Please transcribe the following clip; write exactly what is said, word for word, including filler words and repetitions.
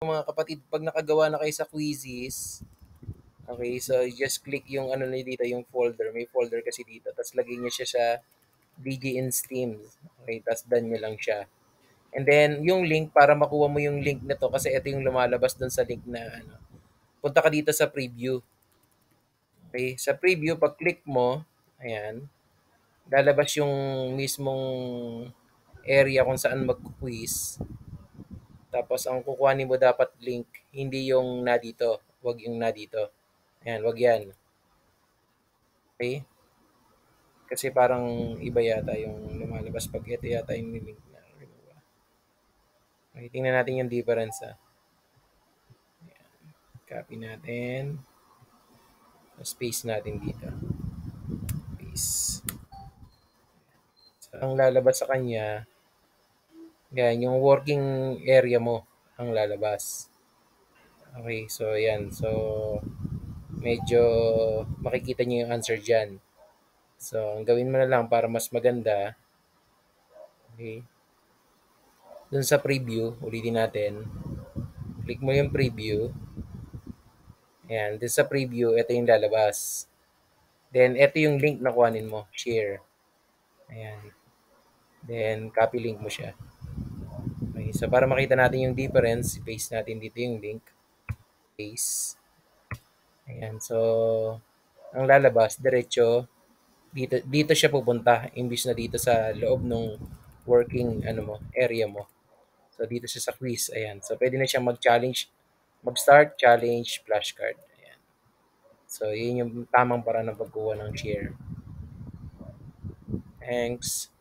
mga kapatid, pag nakagawa na kayo sa Quizziz, okay, so just click yung ano na dito, yung folder. May folder kasi dito. Tapos lagay niyo siya sa D J in Steam. Okay, tapos done nyo lang siya. And then, yung link, para makuha mo yung link na to, kasi ito yung lumalabas dun sa link na ano. Punta ka dito sa preview. Okay, sa preview, pag click mo, ayan, lalabas yung mismong area kung saan mag-quiz. Tapos, ang kukuhanin mo dapat link, hindi yung na dito. Wag yung na dito. Ayan, wag yan. Okay? Kasi parang iba yata yung lumalabas pag ito yata yung link na. Okay, tingnan natin yung difference ha. Copy natin. Space natin dito. Space. So, ang lalabas sa kanya, yan, yung working area mo ang lalabas. Okay, so yan. So, medyo makikita niyo yung answer dyan. So, ang gawin mo na lang para mas maganda, okay, dun sa preview, ulitin natin. Click mo yung preview. Ayan, dun sa preview, ito yung lalabas. Then, ito yung link na kuhanin mo. Share. Ayan. Then, copy link mo siya. Okay, so para makita natin yung difference, paste natin dito yung link. Paste. Ayan, so, ang lalabas, diretso, dito, dito siya pupunta, imbis na dito sa loob ng working ano mo, area mo. So, dito siya sa quiz. Ayan. So, pwede na siyang mag-challenge, mag-start, challenge, flashcard. Ayan. So, yun yung tamang paraan ng pagkuha ng share. Thanks.